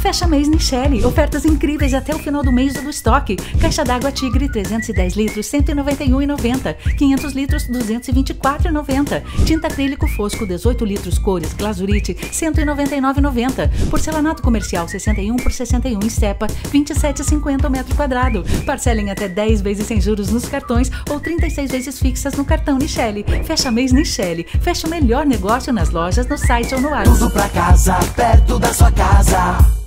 Fecha mês Nichelle. Ofertas incríveis até o final do mês do estoque. Caixa d'água Tigre 310 litros, R$ 191,90. 500 litros, R$ 224,90. Tinta acrílico fosco 18 litros cores Glazurite, R$ 199,90. Porcelanato comercial 61 por 61 em Cepa, R$ 27,50 o metro quadrado. Parcelem até 10 vezes sem juros nos cartões ou 36 vezes fixas no cartão Nichelle. Fecha mês Nichelle. Fecha o melhor negócio nas lojas, no site ou no WhatsApp. Tudo pra casa, perto da sua casa.